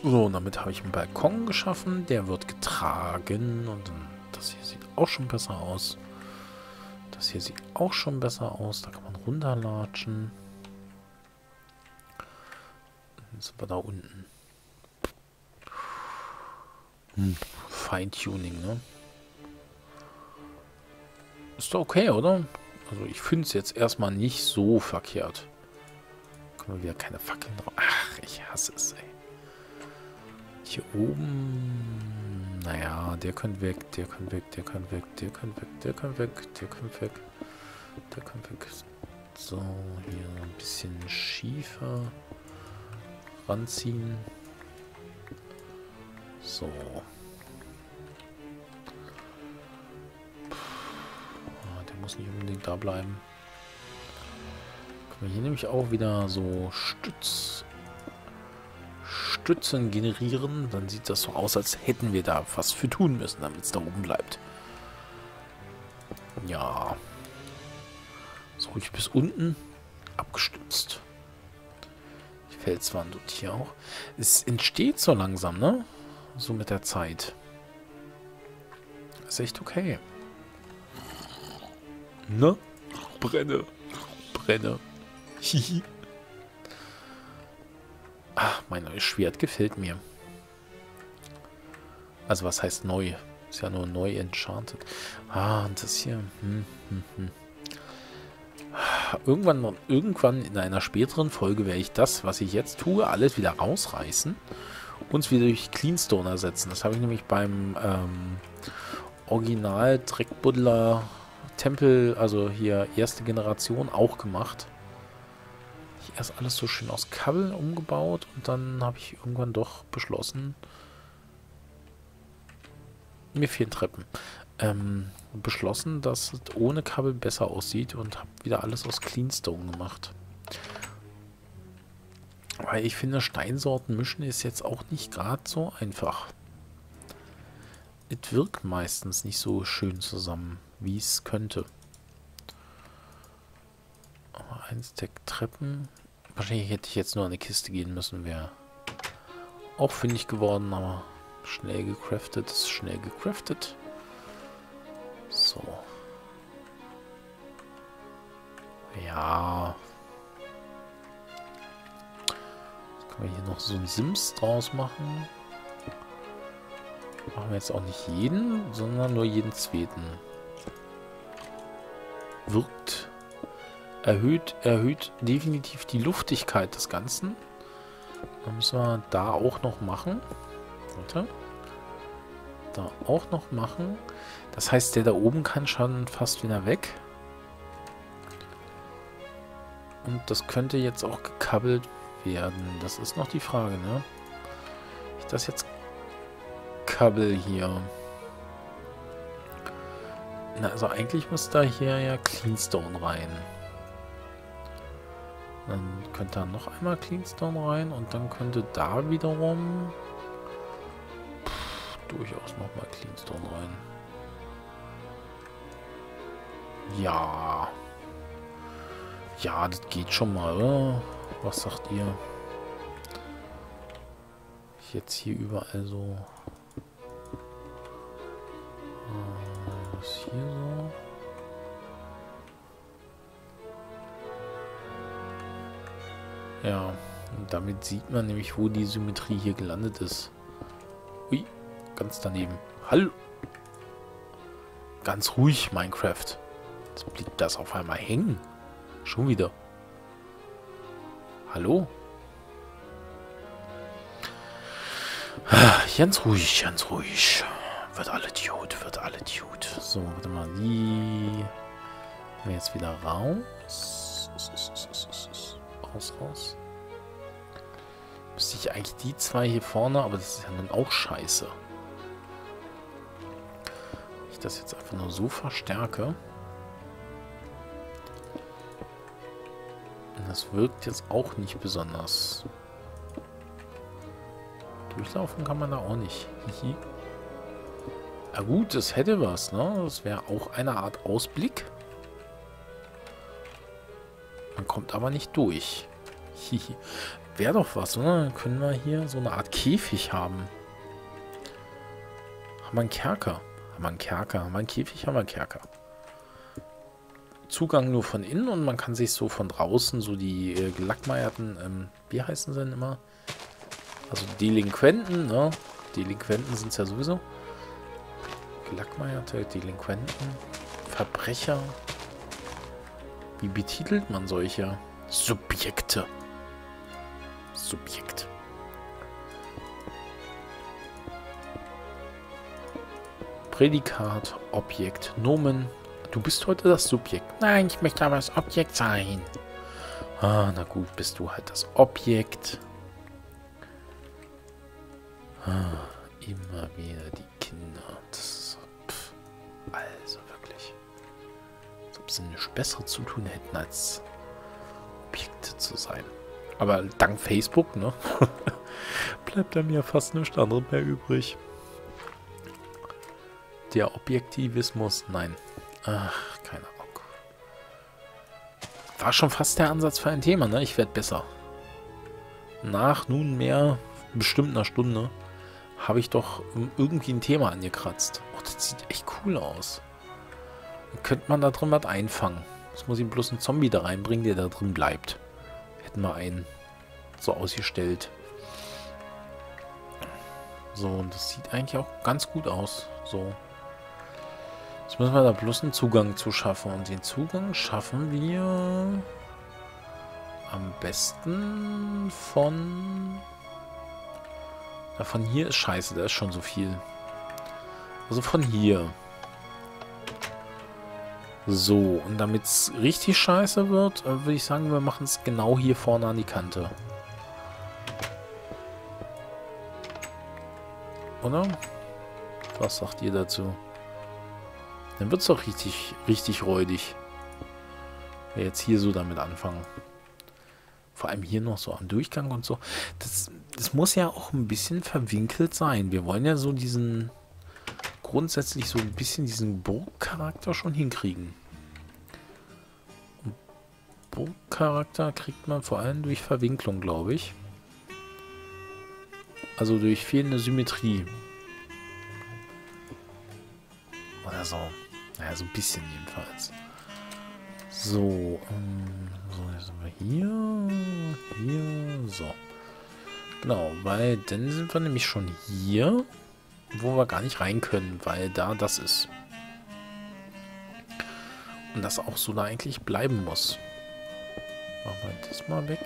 So, und damit habe ich einen Balkon geschaffen. Der wird getragen. Und dann, das hier sieht auch schon besser aus. Das hier sieht auch schon besser aus. Da kann man runterlatschen. Dann sind wir da unten. Feintuning, ne? Ist doch okay, oder? Also ich finde es jetzt erstmal nicht so verkehrt. Können wir wieder keine Fackeln drauf. Ach, ich hasse es, ey. Hier oben. Naja, der könnte weg, der könnte weg, der könnte weg, der könnte weg, der könnte weg, der könnte weg, der könnte weg. So, hier ein bisschen schiefer ranziehen. So. Der muss nicht unbedingt da bleiben. Können wir hier nämlich auch wieder so Stützen generieren. Dann sieht das so aus, als hätten wir da was für tun müssen, damit es da oben bleibt. Ja. So ruhig bis unten abgestützt. Die Felswand und hier auch. Es entsteht so langsam, ne? So mit der Zeit. Ist echt okay. Ne? Brenne. Brenne. Hihi. Ach, mein neues Schwert gefällt mir. Also was heißt neu? Ist ja nur neu enchanted. Ah, und das hier. Irgendwann in einer späteren Folge werde ich das, was ich jetzt tue, alles wieder rausreißen. Uns wieder durch Cleanstone ersetzen. Das habe ich nämlich beim Original Dreckbuddler Tempel, also hier erste Generation, auch gemacht. Ich erst alles so schön aus Kabel umgebaut und dann habe ich irgendwann doch beschlossen, mir fehlen Treppen, beschlossen, dass es ohne Kabel besser aussieht und habe wieder alles aus Cleanstone gemacht. Weil ich finde, Steinsorten mischen ist jetzt auch nicht gerade so einfach. Es wirkt meistens nicht so schön zusammen, wie es könnte. Aber ein Stack Treppen. Wahrscheinlich hätte ich jetzt nur an eine Kiste gehen müssen, wäre auch fündig geworden, aber schnell gecraftet ist schnell gecraftet. So. Ja. Jetzt können wir hier noch so einen Sims draus machen. Machen wir jetzt auch nicht jeden, sondern nur jeden zweiten. Wirkt. Erhöht definitiv die Luftigkeit des Ganzen. Dann müssen wir da auch noch machen. Warte. Da auch noch machen. Das heißt, der da oben kann schon fast wieder weg. Und das könnte jetzt auch gekabbelt werden. Das ist noch die Frage, ne? Ich das jetzt Kabel hier. Na, also eigentlich muss da hier ja Cleanstone rein. Dann könnte da noch einmal Cleanstone rein und dann könnte da wiederum durchaus nochmal Cleanstone rein. Ja. Ja, das geht schon mal, oder? Was sagt ihr? Jetzt hier überall so. Was hier so? Ja, und damit sieht man nämlich, wo die Symmetrie hier gelandet ist. Ui, ganz daneben. Hallo! Ganz ruhig, Minecraft. Jetzt blieb das auf einmal hängen. Schon wieder. Hallo? Ganz ruhig, ganz ruhig. Wird alle gut, wird alle gut. So, warte mal, die... Wir jetzt wieder raus. Raus. Müsste ich eigentlich die zwei hier vorne, aber das ist ja nun auch scheiße. Wenn ich das jetzt einfach nur so verstärke. Und das wirkt jetzt auch nicht besonders. Durchlaufen kann man da auch nicht. Hihi. Na gut, das hätte was, ne? Das wäre auch eine Art Ausblick. Man kommt aber nicht durch. Hihi. Wäre doch was, oder? Dann können wir hier so eine Art Käfig haben. Haben wir einen Kerker? Haben wir einen Kerker? Haben wir einen Käfig? Haben wir einen Kerker? Zugang nur von innen und man kann sich so von draußen so die gelackmeierten, wie heißen sie denn immer? Also Delinquenten, ne? Delinquenten sind es ja sowieso. Gelackmeierte Delinquenten, Verbrecher. Wie betitelt man solche Subjekte? Subjekt. Prädikat, Objekt, Nomen. Du bist heute das Subjekt. Nein, ich möchte aber das Objekt sein. Ah, na gut, bist du halt das Objekt. Ah, immer wieder die Kinder. Das, also wirklich. Als ob sie nichts Besseres zu tun hätten, als Objekte zu sein. Aber dank Facebook, ne? Bleibt da mir fast nichts anderes mehr übrig. Der Objektivismus, nein. Ach, keine Ahnung. War schon fast der Ansatz für ein Thema, ne? Ich werde besser. Nach nunmehr bestimmt einer Stunde habe ich doch irgendwie ein Thema angekratzt. Oh, das sieht echt cool aus. Dann könnte man da drin was einfangen. Jetzt muss ich bloß einen Zombie da reinbringen, der da drin bleibt. Hätten wir einen so ausgestellt. So, und das sieht eigentlich auch ganz gut aus. So. Jetzt müssen wir da bloß einen Zugang zu schaffen. Und den Zugang schaffen wir am besten von... Ja, von hier ist scheiße, da ist schon so viel. Also von hier. So, und damit es richtig scheiße wird, würde ich sagen, wir machen es genau hier vorne an die Kante. Oder? Was sagt ihr dazu? Dann wird es doch richtig räudig. Wir jetzt hier so damit anfangen. Vor allem hier noch so am Durchgang und so. Das muss ja auch ein bisschen verwinkelt sein. Wir wollen ja so diesen... grundsätzlich so ein bisschen diesen Burgcharakter schon hinkriegen. Und Burgcharakter kriegt man vor allem durch Verwinklung, glaube ich. Also durch fehlende Symmetrie. Oder so. Naja, so ein bisschen jedenfalls. So, so, jetzt sind wir hier, so. Genau, weil dann sind wir nämlich schon hier, wo wir gar nicht rein können, weil da das ist. Und das auch so da eigentlich bleiben muss. Machen wir das mal weg.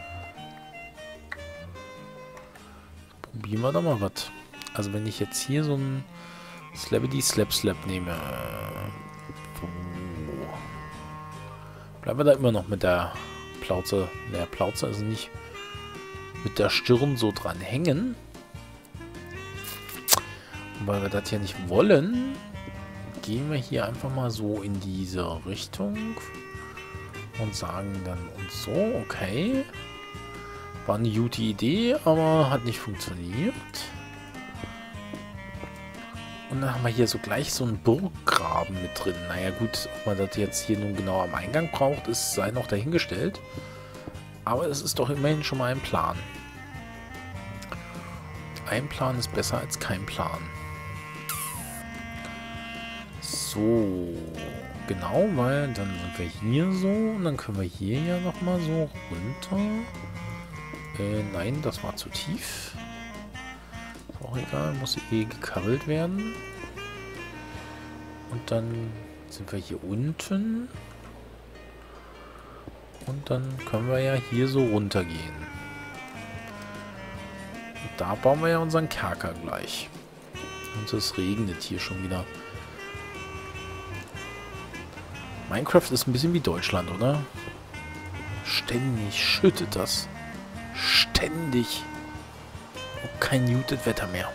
Probieren wir da mal was. Also wenn ich jetzt hier so ein Slabbity Slap Slap nehme. Bleiben wir da immer noch mit der Plauze. Der Plauze ist nicht mit der Stirn so dran hängen. Und weil wir das hier nicht wollen, gehen wir hier einfach mal so in diese Richtung und sagen dann und so, okay. War eine gute Idee, aber hat nicht funktioniert. Und dann haben wir hier so gleich so einen Burggraben mit drin. Naja gut, ob man das jetzt hier nun genau am Eingang braucht, ist sei noch dahingestellt. Aber es ist doch immerhin schon mal ein Plan. Ein Plan ist besser als kein Plan. So, genau, weil dann sind wir hier so und dann können wir hier ja nochmal so runter. Nein, das war zu tief. Ist auch egal, muss eh gekarrt werden. Und dann sind wir hier unten. Und dann können wir ja hier so runtergehen. Und da bauen wir ja unseren Kerker gleich. Und es regnet hier schon wieder. Minecraft ist ein bisschen wie Deutschland, oder? Ständig schüttet das. Ständig. Und kein muted Wetter mehr.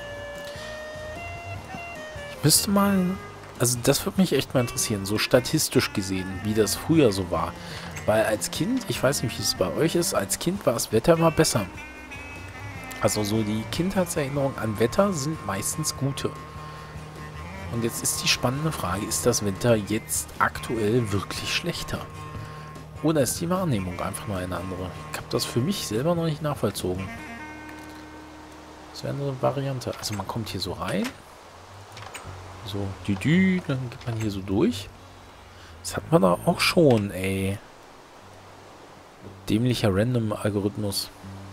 Ich müsste mal... Also das würde mich echt mal interessieren, so statistisch gesehen, wie das früher so war. Weil als Kind, ich weiß nicht, wie es bei euch ist, als Kind war das Wetter immer besser. Also so die Kindheitserinnerungen an Wetter sind meistens gute. Und jetzt ist die spannende Frage, ist das Wetter jetzt aktuell wirklich schlechter? Oder ist die Wahrnehmung einfach nur eine andere? Ich habe das für mich selber noch nicht nachvollzogen. Das wäre eine Variante. Also man kommt hier so rein. So, dann geht man hier so durch. Das hat man da auch schon, ey. Dämlicher Random-Algorithmus.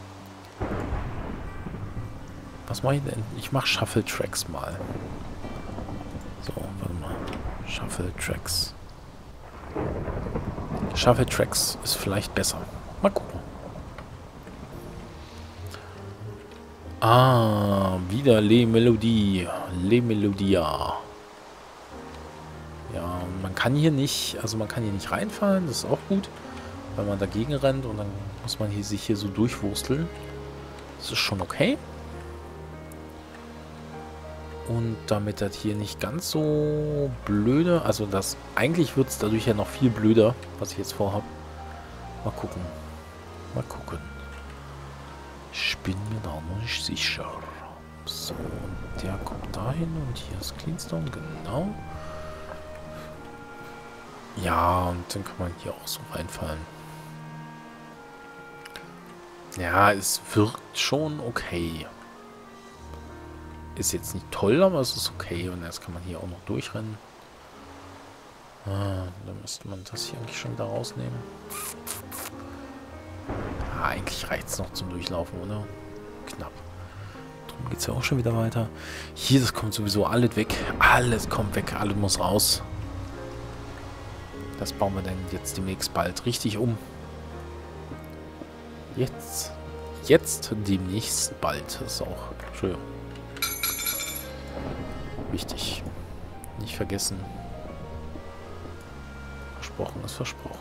Was mache ich denn? Ich mache Shuffle Tracks mal. So, warte mal. Shuffle Tracks. Shuffle Tracks ist vielleicht besser. Mal gucken. Ah, wieder Le Melodie. Le Melodia. Ja, man kann hier nicht, also man kann hier nicht reinfallen, das ist auch gut, weil man dagegen rennt und dann muss man sich hier so durchwursteln. Das ist schon okay. Und damit das hier nicht ganz so blöde, also das, eigentlich wird es dadurch ja noch viel blöder, was ich jetzt vorhabe. Mal gucken. Mal gucken. Ich bin mir da noch nicht sicher. So, und der kommt dahin und hier ist Cleanstone, genau. Ja, und dann kann man hier auch so reinfallen. Ja, es wirkt schon okay. Ist jetzt nicht toll, aber es ist okay. Und jetzt kann man hier auch noch durchrennen. Ah, dann müsste man das hier eigentlich schon wieder rausnehmen. Ah, eigentlich reicht es noch zum Durchlaufen, oder? Knapp. Darum geht es ja auch schon wieder weiter. Hier, das kommt sowieso alles weg. Alles kommt weg, alles muss raus. Das bauen wir dann jetzt demnächst bald richtig um. Jetzt demnächst bald. Das ist auch schön. Wichtig. Nicht vergessen. Versprochen ist versprochen.